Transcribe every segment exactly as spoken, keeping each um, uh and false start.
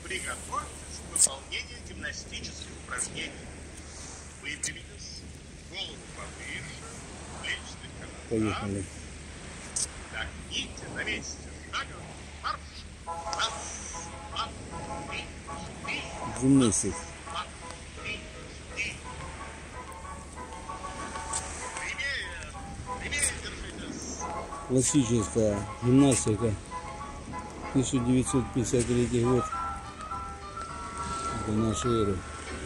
Приготовьтесь к выполнению гимнастических упражнений. Выпрямитесь, голову повыше, плечи слегка назад. Поехали. Вдохните на месте шагом. Марш. Раз, два, три, четыре. Гимнастик. Два, три, четыре. Прямее, прямее держитесь. Классическая гимнастика. тысяча девятьсот пятьдесят третий год до нашей эры.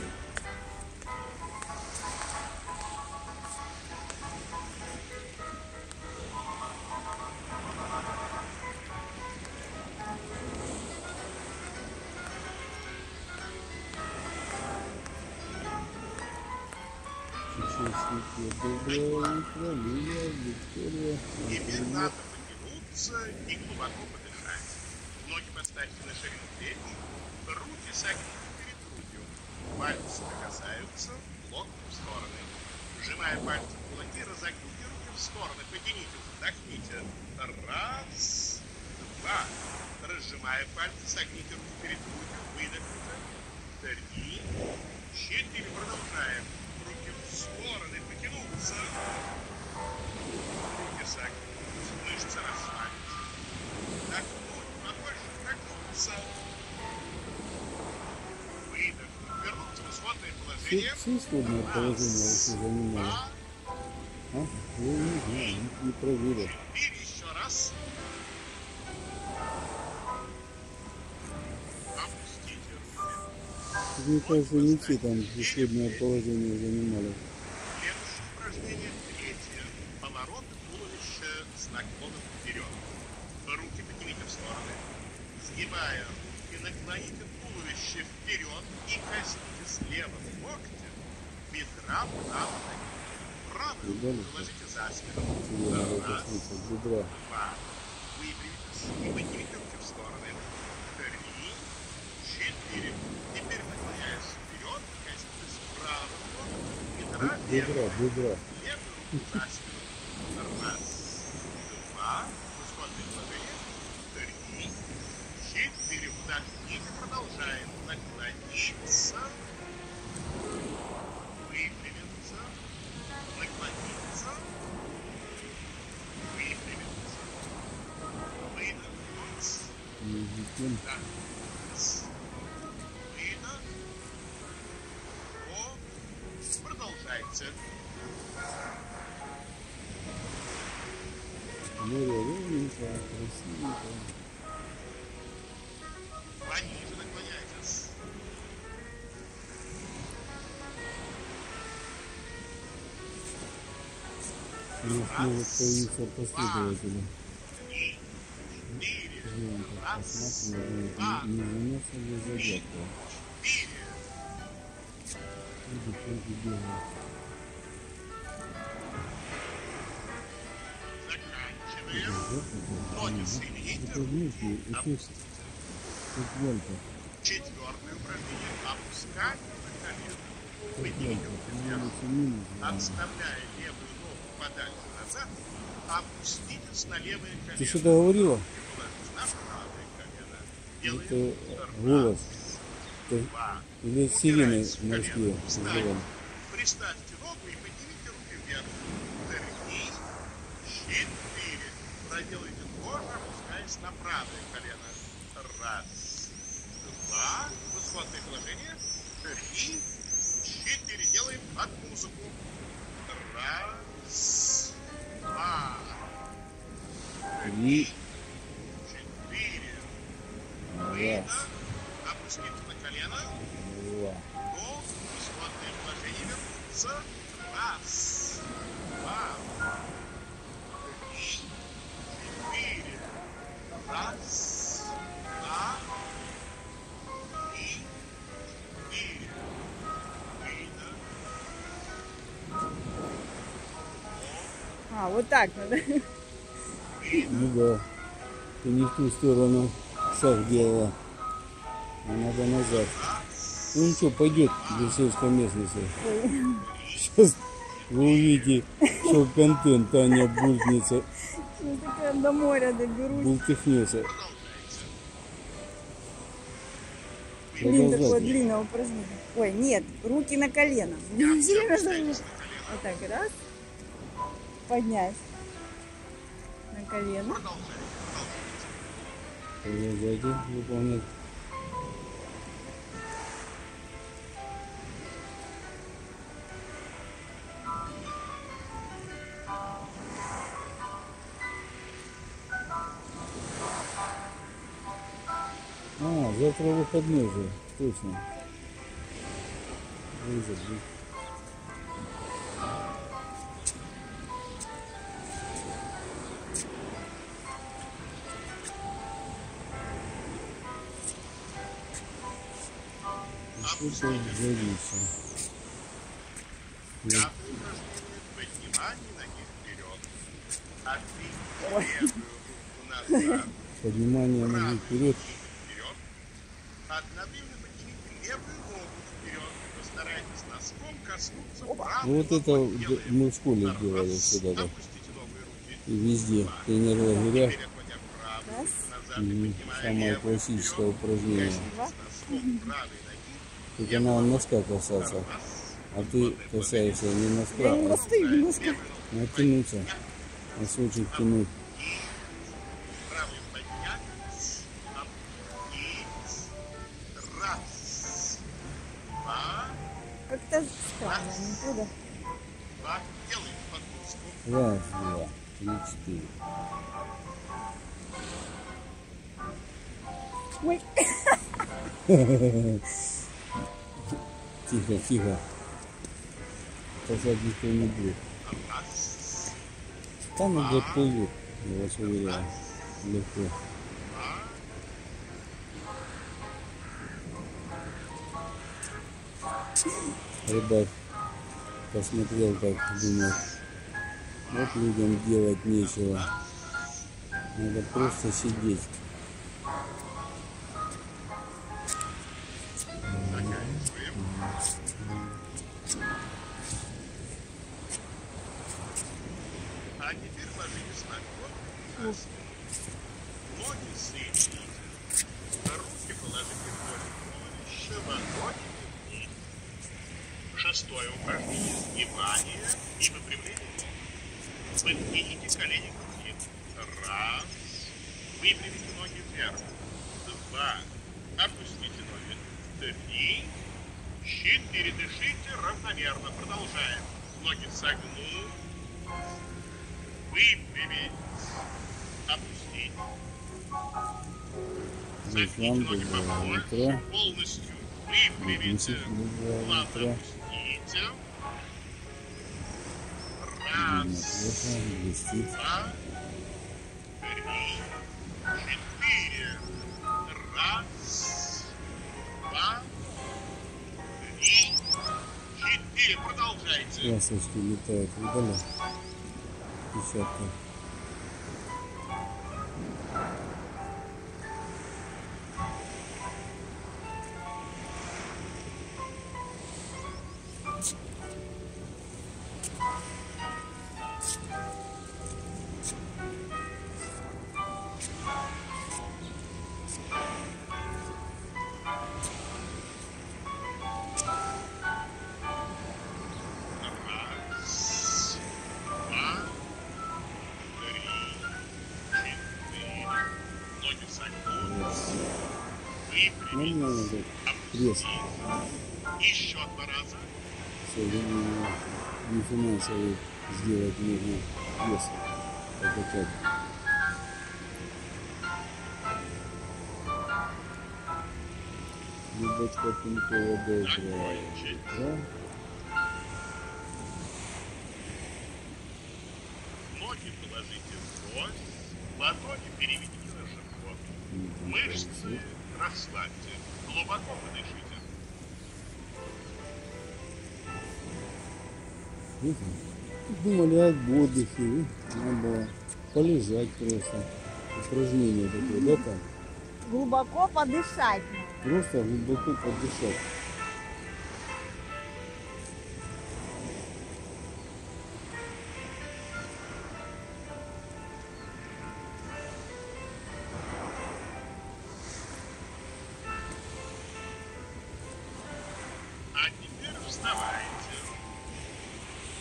Доброе утро, Лилия, Виктория. Теперь надо потянуться и глубоко подышать. Ноги поставьте на ширину плеч, руки согните перед грудью. Пальцы касаются, локти в стороны. Сжимая пальцы в кулаки, разогните руки в стороны. Потяните, вдохните. Раз, два. Разжимая пальцы, согните руки перед грудью. Выдохните. Три, четыре. Продолжаем. Руки в стороны, потянуться. Руки согнуть, мышцы расслабить. Вдохнуть, побольше вдохнуться. Выдохнуть, вернуться в исходное положение. Все исходное положение если занимали. А? Я не знаю, не проверил. Четыре, еще раз. Опустите руки. Мне кажется, не все там исходное положение занимали. Следующее упражнение третье. Повороты туловища с наклоном вперед. Руки поднимите в стороны. Сгибая руки, наклоните туловище вперед и коснитесь левым локтем бедра правой ноги. Правую руку положите за спину. Раз, Бедра. два. Выпрямитесь и поднимите руки в стороны. Три, четыре. Теперь наклоняясь вперед, коснитесь правым локтем бедра Бедра, левой. бедра. Левую руку за спину. Раз, два. Исходное положение. Три, четыре. Вдохните, продолжаем. Наклониться. Выпрямиться. Наклониться. Выпрямиться. Выдохнуть. Языком. Вдохнуть. Выдох. Вдох. Продолжайте. Море ровненько, красивенько. Пониже наклоняйтесь. У нас могут появиться последователи. Три, четыре. Живем так Раз, посмотрим, два, не занесся ли задержка. четыре. Люди просто бегают. Заканчиваем. Ноги соедините. Это вместе эффект футболька. Четвертое упражнение. Опускание на колено. Поднимите руки вверх. Минус. Отставляя левую ногу подальше назад, опуститесь на левое колено. Ты что-то говорила? И положите на правое колено. Делаем Это раз, голос. Это два. или сирены Упираясь в морские. колено. Встань. называем. Приставьте ногу и поднимите руки вверх. Три, четыре. Проделайте то же, опускаясь на правое колено. Раз, два. Исходное положение. Три, четыре. Делаем под музыку. Раз, два, Три. четыре. Раз. Выдох. Опустите на колено. Два. Вдох. Исходное положение вернуться. Раз, два, три, четыре. Раз, два, три, четыре. Выдох. А, вот так надо. Ну да. Ты не в ту сторону шаг делала. А надо назад. Ну ничего, пойдет для сельской местности. Сейчас вы увидите, что контент Таня бултнется, Ну, такая до моря доберусь. бултыхнется. Блин, такое Продолжайте. длинное упражнение. Ой, нет, руки на колено. Сильно зажми. Вот так, раз. Поднять. На колено. Продолжайте выполнять. А, завтра выходной же, точно. Ой, забыл. Что-то зависит. Пятое упражнение. Поднимание ноги вперед. Отвиньте левую руку назад. Поднимание ноги вперед. Вперед. Одновременно поднимите левую ногу вперед. Постарайтесь носком коснуться правой Вот это ладони левой. мы в школе Раз. делали всегда так. Опустите новые руки. И везде. В тренер-лагерях. Теперь отводя правую Раз. руку назад и Мгм. поднимая Самое левую классическое вперед. упражнение. Коснитесь носком правой ноги. Только надо носка касаться. Раз. А ты касаешься не носка, Я не а достаю немножко. натянуться. Носочек тянуть. Правую поднять. Опустить. Раз. Два. Как-то странно, не туда. Два. Делаем подгрузку. Раз, два, три, четыре. Ой. Тихо, тихо. Касать никто не будет. Раз. Там уже плывет, я вас уверяю. Легко. Рыбак посмотрел так, думал, вот людям делать нечего. Надо просто сидеть. А теперь ложитесь на живот на спину. Ноги соедините. Руки положите вдоль туловища, ладони вниз. Шестое упражнение. Сгибание и выпрямление ног. Подвиньте колени к груди. Раз. Выпрямите ноги вверх. Два. Опустите ноги. Три. Четыре. Дышите равномерно. Продолжаем. Ноги согнуть. Выпрямить. Опустить. Согните ноги побольше. Полностью выпрямите. Плавно опустите. Раз. Блестит. Два. Три. Четыре. Раз. Два. Три. Четыре. Продолжайте. Ласточки летают вдали. Десятка. Раз, два, три, четыре. Ноги согнуть. Выпрямить. Нормально так. Пресс. Опустить. Еще два раза. Современно не финансовый сделать нужно вес. Покачать. Рыбачка Пинкова добрая. Закончить. Да? Ноги положите вдоль. Ладони переведите на живот. Мышцы расслабьте. Глубоко подышите. Думали об отдыхе, надо было полежать просто. Упражнение такое, да, там? Глубоко подышать. Просто глубоко подышать.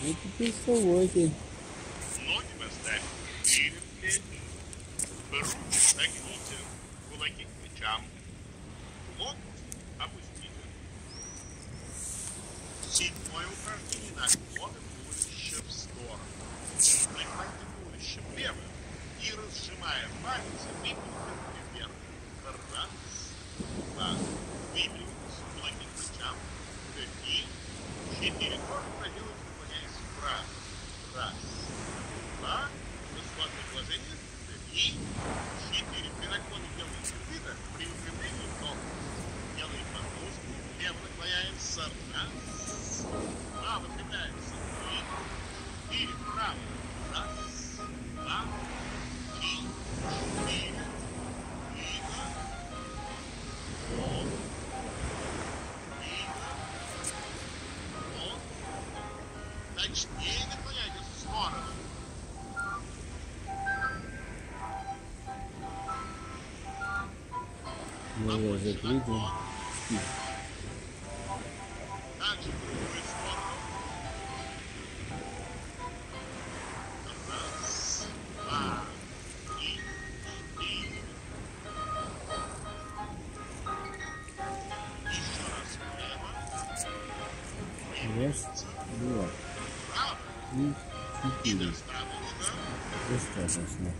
Ну теперь вставайте. Ноги поставьте перед плечи. Руки согните, кулаки к плечам. Локоть опустите. Седьмое упражнение. Наклоны туловища в сторону. Прихватите туловище влево и, разжимая пальцы, выпрямите вверх. Раз, два. Выпрямитесь, кулаки к плечам. Три, четыре. Тоже проделайте, наклоняясь вправо. Раз, два. Высокое положение. Три, четыре. При наклоне делаете выдох. При выпрямлении ног делаем подушку. Лево наклоняемся. Раз, два. Выпрямляемся. Три, четыре. Вправо. Раз, два, три, четыре. Видно. Вот. Видно. Вот. Точнее наклоняйтесь в сторону. Глаза закрыты. Спи. Также в другую сторону. Раз, два, три, четыре. Еще раз влево. Раз, два, Вправо. три, И четыре. достаточно. Достаточно.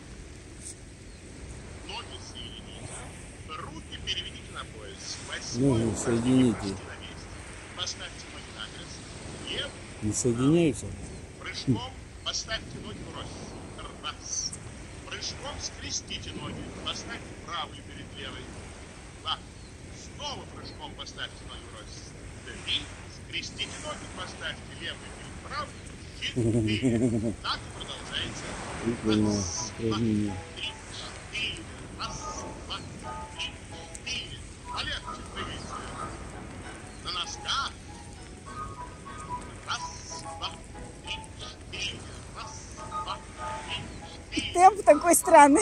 Ноги соедините. Руки переведите на пояс. Ноги Восьмое соедините. упражнение на месте. Поставьте ноги на крест. Левый. Не соединяются? Прыжком поставьте ноги врозь. Раз. Прыжком скрестите ноги. Поставьте правую перед левой. Два. Снова прыжком поставьте ноги врозь. Три. Скрестите ноги, поставьте левую перед правой. Четыре. Так и продолжайте. Прикольное Раз, два, упражнение. три, четыре. Раз, два, три, четыре. Полегче прыгайте. На носках. Раз, два, три, четыре. Раз, два, три, четыре. Темп такой странный.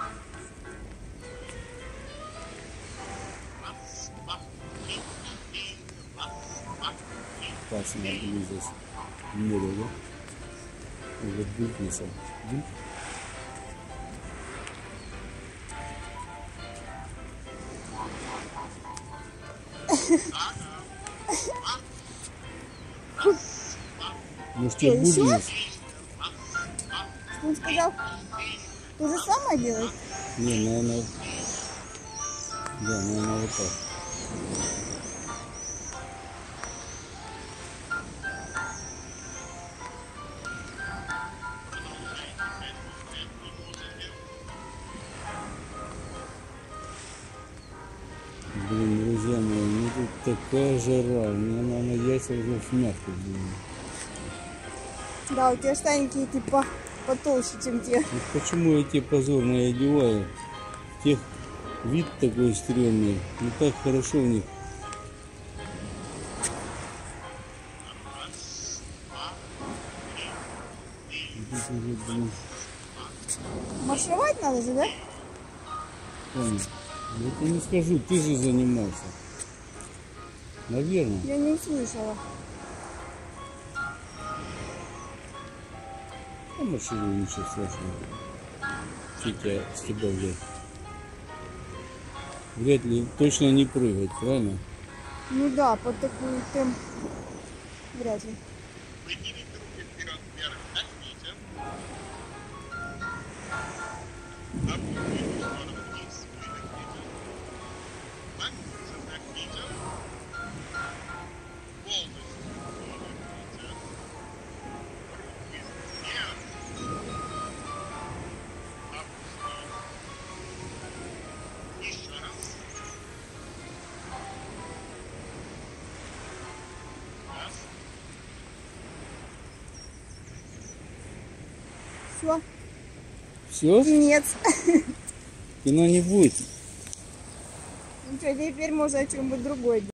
Раз, два, три, четыре. Раз, два, три. Пальцы надо здесь. В море, да? Вот бутница. Может, я Что, еще? будниц? Он сказал, то же самое делать? Не, наверное, да, наверное, вот так. Блин, друзья мои, ну тут такая жара, у меня, наверное, яйца уже в смятку, блин. Да, у тебя штаники типа потолще, чем те. Вот почему я те позорно одеваю? В тех вид такой стрёмный, ну так хорошо в них. Тут уже, блин, Маршировать надо же, да? понял. Я тебе не скажу, ты же занимался. Наверное. Я не услышала. А марширую, ничего страшного. Фиг с тебя взять. Вряд ли, точно не прыгать, правильно? Ну да, под такой темп вряд ли. Поднимите руки вперед, вверх, нагните. Опустите в сторону вниз, выдохните. Нагнуться, нагните. Полностью выдохните. Руки вверх. Опустите. Еще раз. Раз. Все, Все? конец. Кино не будет. Ну что, теперь можно о чем-нибудь другое.